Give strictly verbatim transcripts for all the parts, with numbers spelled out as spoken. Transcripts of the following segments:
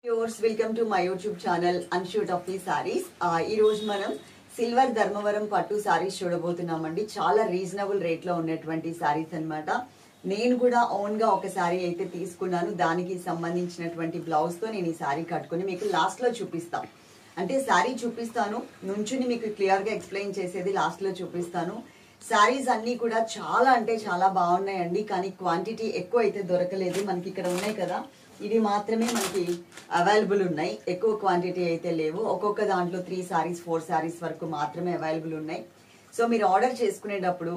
Viewers, welcome to my YouTube channel Unshoot of the Sarees. ఈ రోజు మనం silver Dharmavaram పట్టు సారీస్ చూడబోతున్నామండి. చాలా రీజనబుల్ రేట్ లో ఉన్నటువంటి సారీస్ అన్నమాట. నేను కూడా ఓన్ గా ఒక సారీ అయితే తీసుకున్నాను. దానికి సంబంధించినటువంటి బ్లౌజ్ తో నేను ఈ సారీ కట్టుకొని మీకు లాస్ట్ లో చూపిస్తాను. అంటే సారీ చూపిస్తాను, నుంచుని మీకు క్లియర్ గా ఎక్స్ప్లెయిన్ చేసేది లాస్ట్ లో చూపిస్తాను. సారీస్ అన్ని కూడా చాలా అంటే చాలా బాగున్నాయండి. కానీ క్వాంటిటీ ఎక్కువ అయితే దొరకలేదు. మనకి ఇక్కడ ఉన్నాయి కదా, ఇది మాత్రమే మనకి అవైలబుల్ ఉన్నాయి. ఎక్కువ క్వాంటిటీ అయితే లేవు. ఒక్కొక్క దాంట్లో త్రీ సారీస్ ఫోర్ సారీస్ వరకు మాత్రమే అవైలబుల్ ఉన్నాయి. సో మీరు ఆర్డర్ చేసుకునేటప్పుడు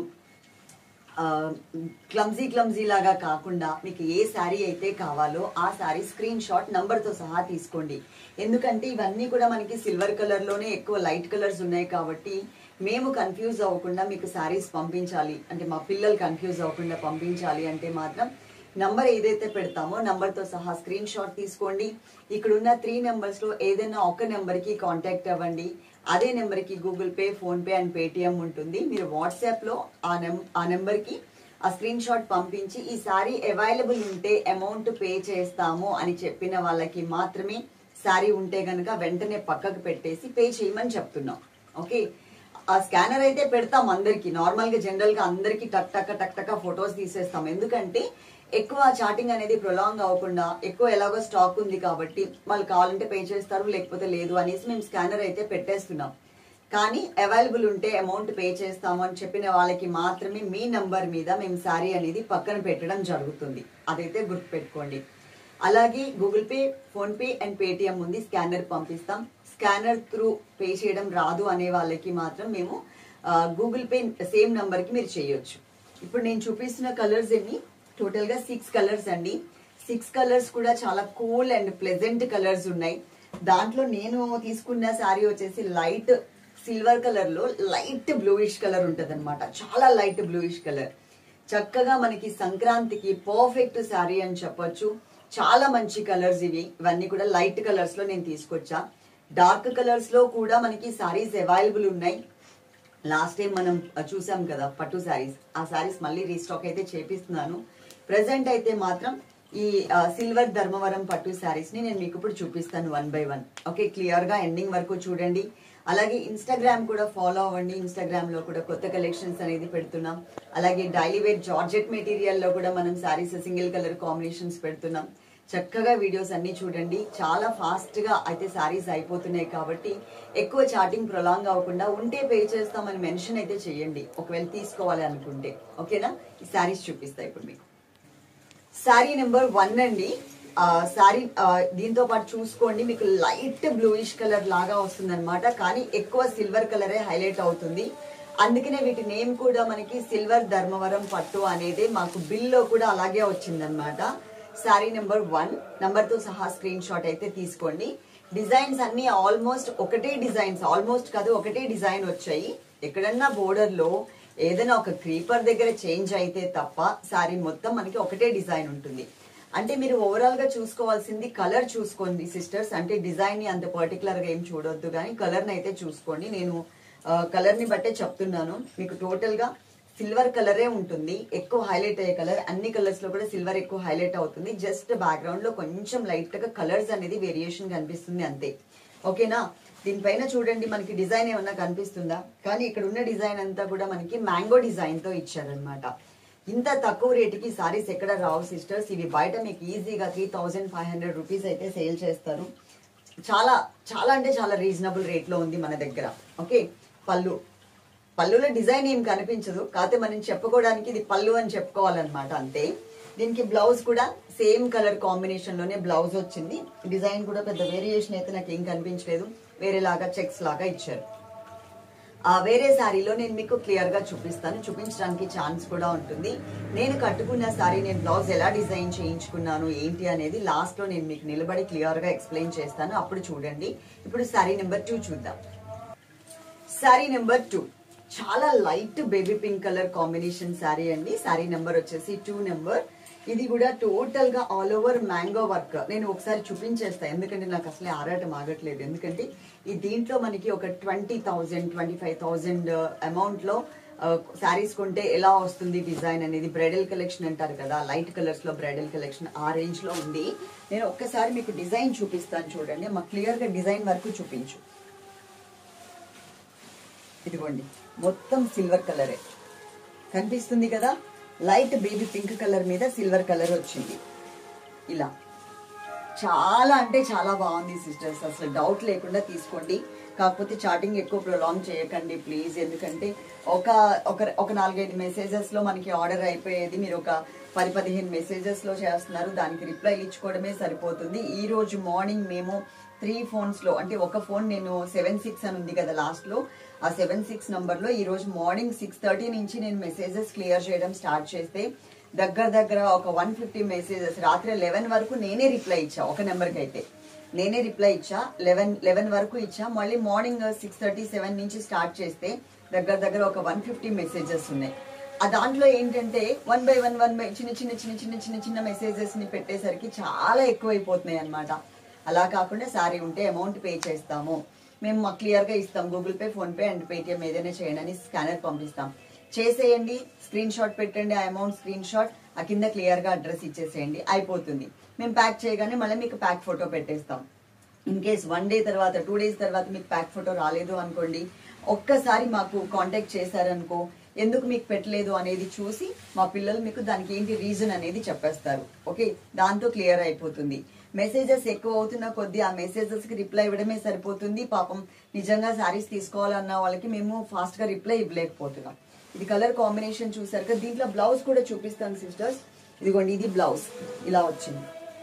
క్లమ్జీ క్లమ్జీ లాగా కాకుండా మీకు ఏ శారీ అయితే కావాలో ఆ శారీ స్క్రీన్ షాట్ నంబర్తో సహా తీసుకోండి. ఎందుకంటే ఇవన్నీ కూడా మనకి సిల్వర్ కలర్లోనే ఎక్కువ లైట్ కలర్స్ ఉన్నాయి కాబట్టి మేము కన్ఫ్యూజ్ అవ్వకుండా మీకు శారీస్ పంపించాలి అంటే మా పిల్లలు కన్ఫ్యూజ్ అవ్వకుండా పంపించాలి అంటే మాత్రం నంబర్ ఏదైతే పెడతామో నంబర్తో సహా స్క్రీన్ షాట్ తీసుకోండి. ఇక్కడున్న త్రీ నెంబర్స్లో ఏదైనా ఒక నెంబర్కి కాంటాక్ట్ అవ్వండి. అదే నెంబర్కి Google Pay, PhonePe and Paytm ఉంటుంది. మీరు వాట్సాప్లో ఆ నెం ఆ నెంబర్కి ఆ స్క్రీన్ షాట్ పంపించి ఈ సారీ అవైలబుల్ ఉంటే అమౌంట్ పే చేస్తాము అని చెప్పిన వాళ్ళకి మాత్రమే సారీ ఉంటే కనుక వెంటనే పక్కకు పెట్టేసి పే చేయమని చెప్తున్నాం. ఓకే, ఆ స్కానర్ అయితే పెడతాం అందరికి. నార్మల్ గా జనరల్ గా అందరికి టక్ టక్ టక్ టక్ ఫొటోస్ తీసేస్తాం. ఎందుకంటే ఎక్కువ చాటింగ్ అనేది ప్రొలాంగ్ అవ్వకుండా, ఎక్కువ ఎలాగో స్టాక్ ఉంది కాబట్టి వాళ్ళు కావాలంటే పే చేస్తారు, లేకపోతే లేదు అనేసి మేము స్కానర్ అయితే పెట్టేస్తున్నాం. కానీ అవైలబుల్ ఉంటే అమౌంట్ పే చేస్తాము అని చెప్పిన వాళ్ళకి మాత్రమే మీ నంబర్ మీద మేము శారీ అనేది పక్కన పెట్టడం జరుగుతుంది. అదైతే గుర్తుపెట్టుకోండి. అలాగే Google Pay, PhonePe and Paytm ఉంది, స్కానర్ పంపిస్తాం. స్కానర్ త్రూ పే చేయడం రాదు అనే వాళ్ళకి మాత్రం మేము గూగుల్ పే సేమ్ నంబర్ కి మీరు చేయొచ్చు. ఇప్పుడు నేను చూపిస్తున్న కలర్స్ ఎన్ని, టోటల్ గా సిక్స్ కలర్స్ అండి. సిక్స్ కలర్స్ కూడా చాలా కూల్ అండ్ ప్లెజెంట్ కలర్స్ ఉన్నాయి. దాంట్లో నేను తీసుకున్న శారీ వచ్చేసి లైట్ సిల్వర్ కలర్ లో లైట్ బ్లూయిష్ కలర్ ఉంటది అనమాట. చాలా లైట్ బ్లూయిష్ కలర్. చక్కగా మనకి సంక్రాంతికి పర్ఫెక్ట్ శారీ అని చెప్పొచ్చు. చాలా మంచి కలర్స్ ఇవి. ఇవన్నీ కూడా లైట్ కలర్స్ లో నేను తీసుకొచ్చా. డార్క్ కలర్స్ లో కూడా మనకి శారీస్ అవైలబుల్ ఉన్నాయి. లాస్ట్ టైం మనం చూసాం కదా పట్టు శారీస్, ఆ శారీస్ మళ్ళీ రీస్టాక్ అయితే చేపిస్తున్నాను. ప్రెసెంట్ అయితే మాత్రం ఈ సిల్వర్ ధర్మవరం పట్టు శారీస్ ని నేను మీకు ఇప్పుడు చూపిస్తాను one by one. Okay, clear గా ఎండింగ్ వరకు చూడండి. అలాగే ఇన్స్టాగ్రామ్ కూడా ఫాలో అవ్వండి. ఇన్స్టాగ్రామ్ లో కూడా కొత్త కలెక్షన్స్ అనేది పెడుతున్నాం. అలాగే డైలీ వేర్ జార్జెట్ మెటీరియల్ లో కూడా మనం శారీస్ సింగిల్ కలర్ కాంబినేషన్స్ పెడుతున్నాం. చక్కగా వీడియోస్ అన్ని చూడండి. చాలా ఫాస్ట్ గా అయితే శారీస్ అయిపోతున్నాయి కాబట్టి ఎక్కువ చాటింగ్ ప్రొలాంగ్ అవ్వకుండా ఉంటే పే చేస్తామని మెన్షన్ అయితే చేయండి ఒకవేళ తీసుకోవాలి అనుకుంటే. ఓకేనా, ఈ శారీస్ చూపిస్తా ఇప్పుడు మీకు. శారీ నెంబర్ వన్ అండి. శారీ దీంతో పాటు చూసుకోండి, మీకు లైట్ బ్లూయిష్ కలర్ లాగా వస్తుంది అనమాట. కానీ ఎక్కువ సిల్వర్ కలరే హైలైట్ అవుతుంది. అందుకనే వీటి నేమ్ కూడా మనకి సిల్వర్ ధర్మవరం పట్టు అనేది మాకు బిల్లో కూడా అలాగే వచ్చిందనమాట. శారీ నెంబర్ వన్ నంబర్ తో సహా స్క్రీన్ షాట్ అయితే తీసుకోండి. డిజైన్స్ అన్ని ఆల్మోస్ట్ ఒకటే డిజైన్స్, ఆల్మోస్ట్ కాదు ఒకటే డిజైన్ వచ్చాయి. ఎక్కడన్నా బోర్డర్ లో ఏదైనా ఒక క్రీపర్ దగ్గర చేంజ్ అయితే తప్ప శారీ మొత్తం మనకి ఒకటే డిజైన్ ఉంటుంది. అంటే మీరు ఓవరాల్ గా చూసుకోవాల్సింది కలర్ చూసుకోండి సిస్టర్స్. అంటే డిజైన్ ని అంత పర్టికులర్ గా ఏం చూడొద్దు, కానీ కలర్ ని అయితే చూసుకోండి. నేను కలర్ ని బట్టే చెప్తున్నాను. మీకు టోటల్ గా సిల్వర్ కలరే ఉంటుంది, ఎక్కువ హైలైట్ అయ్యే కలర్. అన్ని కలర్స్ లో కూడా సిల్వర్ ఎక్కువ హైలైట్ అవుతుంది. జస్ట్ బ్యాక్గ్రౌండ్ లో కొంచెం లైట్ గా కలర్స్ అనేది వేరియేషన్ కనిపిస్తుంది అంతే. ఓకేనా, దీనిపైన చూడండి మనకి డిజైన్ ఏమన్నా కనిపిస్తుందా? కానీ ఇక్కడ ఉన్న డిజైన్ అంతా కూడా మనకి మ్యాంగో డిజైన్ తో ఇచ్చారనమాట. ఇంత తక్కువ రేటుకి సారీస్ ఎక్కడ రావు సిస్టర్స్. ఇవి బయట మీకు ఈజీగా three thousand five hundred rupees అయితే సేల్ చేస్తారు. చాలా చాలా అంటే చాలా రీజనబుల్ రేట్ లో ఉంది మన దగ్గర. ఓకే, పళ్ళు పళ్ళులో డిజైన్ ఏం కనిపించదు, కాకపోతే మనం చెప్పుకోవడానికి ఇది పళ్ళు అని చెప్పుకోవాలన్నమాట అంతే. దీనికి బ్లౌజ్ కూడా సేమ్ కలర్ కాంబినేషన్ లోనే బ్లౌజ్ వచ్చింది. డిజైన్ కూడా పెద్ద వేరియేషన్ అయితే నాకు ఏం కనిపించలేదు, వేరేలాగా చెక్స్ లాగా ఇచ్చారు. ఆ వేరే శారీలో నేను మీకు క్లియర్ గా చూపిస్తాను, చూపించడానికి ఛాన్స్ కూడా ఉంటుంది. నేను కట్టుకున్న శారీ నేను బ్లౌజ్ ఎలా డిజైన్ చేయించుకున్నాను ఏంటి అనేది లాస్ట్ లో నేను మీకు నిలబడి క్లియర్ గా ఎక్స్ప్లెయిన్ చేస్తాను, అప్పుడు చూడండి. ఇప్పుడు శారీ నెంబర్ టూ చూద్దాం. శారీ నెంబర్ టూ చాలా light baby pink colour combination sari అండి. శారీ నెంబర్ వచ్చేసి టూ నెంబర్. ఇది కూడా టోటల్ గా ఆల్ ఓవర్ మ్యాంగో వర్క్. నేను ఒకసారి చూపించేస్తాను, ఎందుకంటే నాకు అసలే ఆరాటం ఆగట్లేదు. ఎందుకంటే ఈ దీంట్లో మనకి ఒక twenty thousand twenty five thousand amount లో శారీస్ కొంటే ఎలా వస్తుంది డిజైన్ అనేది, బ్రైడల్ కలెక్షన్ అంటారు కదా, లైట్ కలర్స్ లో బ్రైడల్ కలెక్షన్ ఆ రేంజ్ లో ఉంది. నేను ఒక్కసారి మీకు డిజైన్ చూపిస్తాను చూడండి. మాకు క్లియర్ గా డిజైన్ వరకు చూపించు. ఇదిగోండి మొత్తం సిల్వర్ కలరే కనిపిస్తుంది కదా, లైట్ బేబీ పింక్ కలర్ మీద సిల్వర్ కలర్ వచ్చింది. ఇలా చాలా అంటే చాలా బాగుంది సిస్టర్స్, అసలు డౌట్ లేకుండా తీసుకోండి. కాకపోతే చాటింగ్ ఎక్కువ ప్రొలాంగ్ చేయకండి ప్లీజ్, ఎందుకంటే ఒక ఒక ఒక నాలుగైదు మెసేజెస్ లో మనకి ఆర్డర్ అయిపోయేది మీరు ఒక పది పదిహేను మెసేజెస్ లో చేస్తున్నారు, దానికి రిప్లై ఇచ్చుకోవడమే సరిపోతుంది. ఈ రోజు మార్నింగ్ మేము త్రీ ఫోన్స్ లో, అంటే ఒక ఫోన్ నేను సెవెన్ సిక్స్ అని ఉంది కదా లాస్ట్ లో, ఆ సెవెన్ సిక్స్ నంబర్ లో ఈ రోజు మార్నింగ్ సిక్స్ థర్టీ నుంచి నేను మెసేజెస్ క్లియర్ చేయడం స్టార్ట్ చేస్తే దగ్గర దగ్గర ఒక వన్ ఫిఫ్టీ మెసేజెస్ రాత్రి లెవెన్ వరకు నేనే రిప్లై ఇచ్చా. ఒక నెంబర్కి అయితే నేనే రిప్లై ఇచ్చా, లెవెన్ లెవెన్ వరకు ఇచ్చా. మళ్ళీ మార్నింగ్ సిక్స్ థర్టీ సెవెన్ నుంచి స్టార్ట్ చేస్తే దగ్గర దగ్గర ఒక వన్ ఫిఫ్టీ మెసేజెస్ ఉన్నాయి. ఆ దాంట్లో ఏంటంటే one by one one by చిన్న చిన్న చిన్న చిన్న చిన్న చిన్న మెసేజెస్ ని పెట్టేసరికి చాలా ఎక్కువైపోతున్నాయి అనమాట. అలా కాకుండా సారీ ఉంటే అమౌంట్ పే చేస్తాము మేము, మాకు క్లియర్ గా ఇస్తాం, Google Pay, PhonePe and Paytm ఏదైనా చేయండి అని స్కానర్ పంపిస్తాం. చేసేయండి, స్క్రీన్ షాట్ పెట్టండి, ఆ అమౌంట్ స్క్రీన్ షాట్, ఆ కింద క్లియర్ గా అడ్రస్ ఇచ్చేసేయండి, అయిపోతుంది. మేము ప్యాక్ చేయగానే మళ్ళీ మీకు ప్యాక్ ఫోటో పెట్టేస్తాం. ఇన్ కేస్ వన్ డే తర్వాత టూ డేస్ తర్వాత మీకు ప్యాక్ ఫోటో రాలేదు అనుకోండి, ఒక్కసారి మాకు కాంటాక్ట్ చేశారనుకో, ఎందుకు మీకు పెట్టలేదు అనేది చూసి మా పిల్లలు మీకు దానికి ఏంటి రీజన్ అనేది చెప్పేస్తారు. ఓకే, దాంతో క్లియర్ అయిపోతుంది. మెసేజెస్ ఎక్కువ అవుతున్న కొద్దీ ఆ మెసేజెస్ కి రిప్లై ఇవ్వడమే సరిపోతుంది. పాపం నిజంగా శారీస్ తీసుకోవాలన్న వాళ్ళకి మేము ఫాస్ట్ గా రిప్లై ఇవ్వలేకపోతున్నాం. ఇది కలర్ కాంబినేషన్ చూసారు కదా, దీంట్లో బ్లౌజ్ కూడా చూపిస్తాను సిస్టర్స్. ఇదిగోండి ఇది బ్లౌజ్ ఇలా వచ్చింది,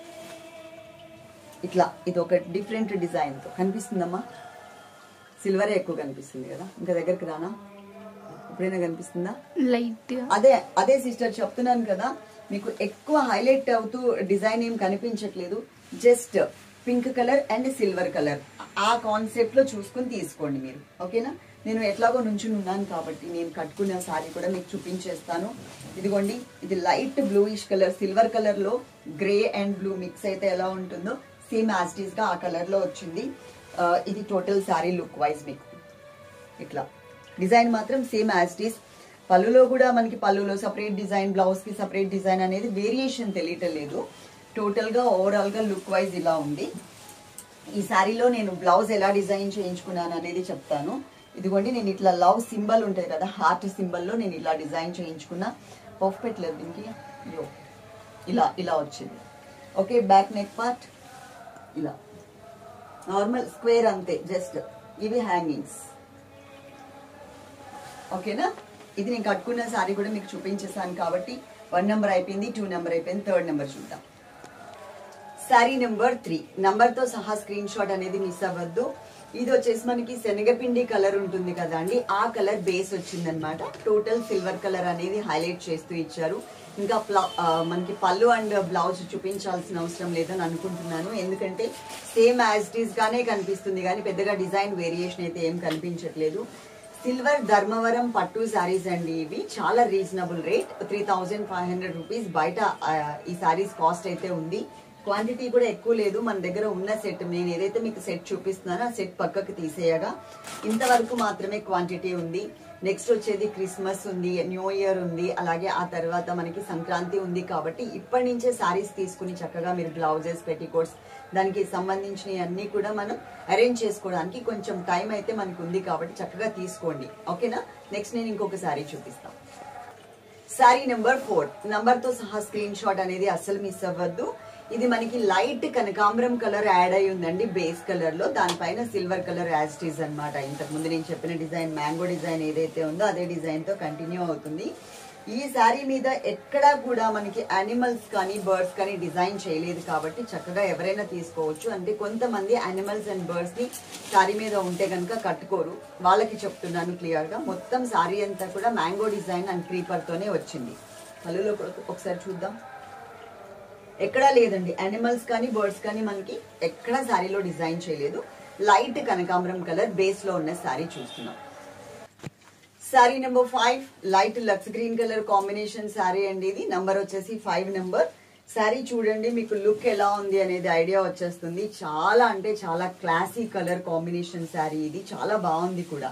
ఇట్లా ఇది ఒక డిఫరెంట్ డిజైన్ తో కనిపిస్తుందమ్మా. సిల్వరే ఎక్కువ కనిపిస్తుంది కదా, ఇంకా దగ్గరికి రానా, ఎప్పుడైనా కనిపిస్తుందా? లైట్ అదే అదే సిస్టర్ చెప్తున్నాను కదా, మీకు ఎక్కువ హైలైట్ అవుతూ డిజైన్ ఏం కనిపించట్లేదు, just pink colour and silver colour ఆ కాన్సెప్ట్ లో చూసుకుని తీసుకోండి మీరు. ఓకేనా, నేను ఎట్లాగో నుంచుని ఉన్నాను కాబట్టి నేను కట్టుకున్న సారీ కూడా మీకు చూపించేస్తాను. ఇదిగోండి ఇది light bluish colour, silver colour లో గ్రే అండ్ బ్లూ మిక్స్ అయితే ఎలా ఉంటుందో సేమ్ యాస్టీస్ గా ఆ కలర్ లో వచ్చింది. ఇది టోటల్ సారీ లుక్ వైజ్ మీకు ఇట్లా డిజైన్ మాత్రం సేమ్ యాస్టీస్. పళ్ళులో కూడా మనకి పళ్ళులో సపరేట్ డిజైన్, బ్లౌజ్ కి సపరేట్ డిజైన్ అనేది వేరియేషన్ తెలియటం లేదు. టోటల్ గా ఓవరాల్ గా లుక్ వైజ్ ఇలా ఉంది. ఈ సారీలో నేను బ్లౌజ్ ఎలా డిజైన్ చేయించుకున్నాను అనేది చెప్తాను. ఇదిగోండి నేను ఇట్లా లవ్ సింబల్ ఉంటుంది కదా, హార్ట్ సింబల్ లో నేను ఇలా డిజైన్ చేయించుకున్నా. పఫ్ పెట్టలేదు దీనికి, ఇలా ఇలా వచ్చింది. ఓకే, బ్యాక్ నెక్ పార్ట్ ఇలా నార్మల్ స్క్వేర్ అంతే, జస్ట్ ఇవి హ్యాంగింగ్స్. ఓకేనా, ఇది నేను కట్టుకున్న సారీ కూడా మీకు చూపించేసాను కాబట్టి వన్ నెంబర్ అయిపోయింది, టూ నెంబర్ అయిపోయింది, థర్డ్ నెంబర్ చూద్దాం. సారీ నెంబర్ త్రీ నంబర్ తో సహా స్క్రీన్ షాట్ అనేది మిస్ అవ్వద్దు. ఇది వచ్చేసి మనకి శనగపిండి కలర్ ఉంటుంది కదా అండి, ఆ కలర్ బేస్ వచ్చింది అనమాట. టోటల్ సిల్వర్ కలర్ అనేది హైలైట్ చేస్తూ ఇచ్చారు. ఇంకా మనకి పళ్ళు అండ్ బ్లౌజ్ చూపించాల్సిన అవసరం లేదని అనుకుంటున్నాను, ఎందుకంటే సేమ్ యాజ్ ఇట్ ఈస్ గానే కనిపిస్తుంది కానీ పెద్దగా డిజైన్ వేరియేషన్ అయితే ఏం కనిపించట్లేదు. సిల్వర్ ధర్మవరం పట్టు శారీస్ అండి, ఇవి చాలా reasonable rate, three thousand five hundred rupees బయట ఈ శారీస్ కాస్ట్ అయితే ఉంది. క్వాంటిటీ కూడా ఎక్కువ లేదు, మన దగ్గర ఉన్న సెట్ నేను ఏదైతే మీకు సెట్ చూపిస్తున్నానో ఆ సెట్ పక్కకు తీసేయగా ఇంతవరకు మాత్రమే క్వాంటిటీ ఉంది. నెక్స్ట్ వచ్చేది క్రిస్మస్ ఉంది, న్యూ ఇయర్ ఉంది, అలాగే ఆ తర్వాత మనకి సంక్రాంతి ఉంది. కాబట్టి ఇప్పటి నుంచే శారీస్ తీసుకుని చక్కగా మీరు బ్లౌజెస్, పెట్టికోట్స్ దానికి సంబంధించినవి అన్ని కూడా మనం అరేంజ్ చేసుకోవడానికి కొంచెం టైం అయితే మనకు ఉంది కాబట్టి చక్కగా తీసుకోండి. ఓకేనా, నెక్స్ట్ నేను ఇంకొక శారీ చూపిస్తాను. శారీ నెంబర్ ఫోర్ నంబర్ తో సహా స్క్రీన్ షాట్ అనేది అస్సలు మిస్ అవ్వద్దు. ఇది మనకి లైట్ కనకాంబరం కలర్ యాడ్ అయి ఉందండి బేస్ కలర్ లో, దానిపైన సిల్వర్ కలర్ యాస్టీస్ అనమాట. ఇంతకు ముందు నేను చెప్పిన డిజైన్ మ్యాంగో డిజైన్ ఏదైతే ఉందో అదే డిజైన్ తో కంటిన్యూ అవుతుంది. ఈ శారీ మీద ఎక్కడా కూడా మనకి యానిమల్స్ కానీ బర్డ్స్ కానీ డిజైన్ చేయలేదు కాబట్టి చక్కగా ఎవరైనా తీసుకోవచ్చు. అంటే కొంతమంది యానిమల్స్ అండ్ బర్డ్స్ ని శారీ మీద ఉంటే కనుక కట్టుకోరు, వాళ్ళకి చెప్తున్నాను క్లియర్ గా. మొత్తం శారీ అంతా కూడా మ్యాంగో డిజైన్ అండ్ క్రీపర్ తోనే వచ్చింది. పళ్ళులో ఒకసారి చూద్దాం, ఎక్కడా లేదండి యానిమల్స్ కానీ బర్డ్స్ కానీ మనకి ఎక్కడా శారీలో డిజైన్ చేయలేదు. లైట్ కనకాంబరం కలర్ బేస్ లో ఉన్న శారీ చూస్తున్నాం. Sari number five light lux green colour combination sari అండి. ఇది నంబర్ వచ్చేసి ఫైవ్ నెంబర్. శారీ చూడండి, మీకు లుక్ ఎలా ఉంది అనేది ఐడియా వచ్చేస్తుంది. చాలా అంటే చాలా క్లాసీ కలర్ కాంబినేషన్ శారీ, ఇది చాలా బాగుంది కూడా.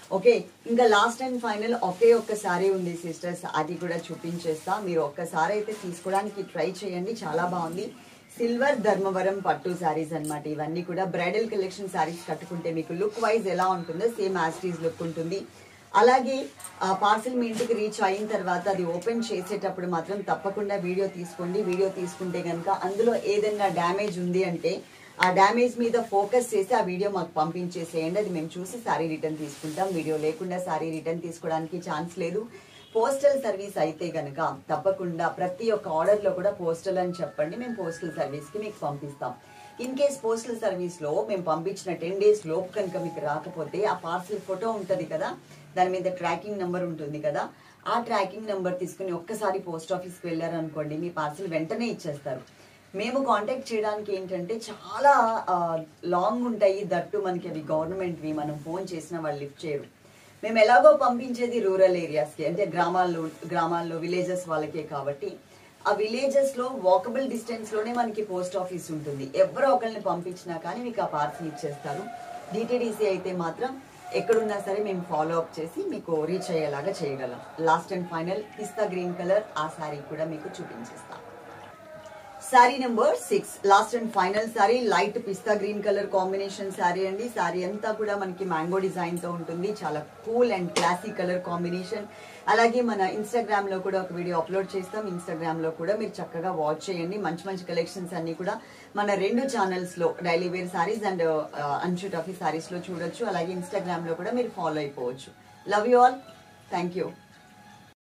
ఓకే, ఇంకా లాస్ట్ అండ్ ఫైనల్ ఒకే ఒక్క సారీ ఉంది సిస్టర్స్, అది కూడా చూపించేస్తా. మీరు ఒక్కసారి అయితే తీసుకోవడానికి ట్రై చేయండి, చాలా బాగుంది. సిల్వర్ ధర్మవరం పట్టు శారీస్ అన్నమాట. ఇవన్నీ కూడా బ్రైడల్ కలెక్షన్ శారీస్ కట్టుకుంటే మీకు లుక్ వైజ్ ఎలా ఉంటుందో సేమ్ యాస్టీజ్ లుక్ ఉంటుంది. అలాగే పార్సిల్ మీ ఇంటికి రీచ్ అయిన తర్వాత అది ఓపెన్ చేసేటప్పుడు మాత్రం తప్పకుండా వీడియో తీసుకోండి. వీడియో తీసుకుంటే కనుక అందులో ఏదైనా డ్యామేజ్ ఉంది అంటే ఆ డ్యామేజ్ మీద ఫోకస్ చేసి ఆ వీడియో మాకు పంపించేసేయండి. అది మేము చూసి శారీ రిటర్న్ తీసుకుంటాం. వీడియో లేకుండా శారీ రిటర్న్ తీసుకోవడానికి ఛాన్స్ లేదు. పోస్టల్ సర్వీస్ అయితే కనుక తప్పకుండా ప్రతి ఒక్క ఆర్డర్లో కూడా పోస్టల్ అని చెప్పండి, మేము పోస్టల్ సర్వీస్కి మీకు పంపిస్తాం. ఇన్ కేస్ పోస్టల్ సర్వీస్లో మేము పంపించిన టెన్ డేస్ లోపు కనుక మీకు రాకపోతే ఆ పార్సిల్ ఫోటో ఉంటుంది కదా, దాని మీద ట్రాకింగ్ నెంబర్ ఉంటుంది కదా, ఆ ట్రాకింగ్ నెంబర్ తీసుకుని ఒక్కసారి పోస్ట్ ఆఫీస్కి వెళ్ళారనుకోండి మీ పార్సిల్ వెంటనే ఇచ్చేస్తారు. మేము కాంటాక్ట్ చేయడానికి ఏంటంటే చాలా లాంగ్ ఉంటాయి, దట్టు మనకి అవి గవర్నమెంట్వి, మనం ఫోన్ చేసినా వాళ్ళు లిఫ్ట్ చేయరు. మేము ఎలాగో పంపించేది రూరల్ ఏరియాస్కి, అంటే గ్రామాల్లో గ్రామాల్లో విలేజెస్ వాళ్ళకే కాబట్టి ఆ విలేజెస్లో వాకబుల్ డిస్టెన్స్లోనే మనకి పోస్ట్ ఆఫీస్ ఉంటుంది. ఎవరో ఒకరిని పంపించినా కానీ మీకు ఆ పార్సిల్ ఇచ్చేస్తారు. డిటిడిసి అయితే మాత్రం ఎక్కడున్నా సరే మేము ఫాలో అప్ చేసి మీకు రీచ్ అయ్యేలాగా చేయగలం. లాస్ట్ అండ్ ఫైనల్ పిస్తా గ్రీన్ కలర్ ఆ శారీ కూడా మీకు చూపించేస్తాం. Sari number six, last and final sari, light పిస్తా గ్రీన్ కలర్ కాంబినేషన్ శారీ అండి. శారీ అంతా కూడా మనకి మ్యాంగో డిజైన్ తో ఉంటుంది, చాలా cool and classy colour combination. అలాగే మన ఇన్స్టాగ్రామ్ లో కూడా ఒక వీడియో అప్లోడ్ చేస్తాం, ఇన్స్టాగ్రామ్ లో కూడా మీరు చక్కగా వాచ్ చేయండి. మంచి మంచి కలెక్షన్స్ అన్ని కూడా మన రెండు ఛానల్స్ లో డైలీ వేర్ శారీస్ అండ్ అంచు టఫీ శారీస్ లో చూడొచ్చు. అలాగే ఇన్స్టాగ్రామ్ లో కూడా మీరు ఫాలో అయిపోవచ్చు. Love you all, thank you.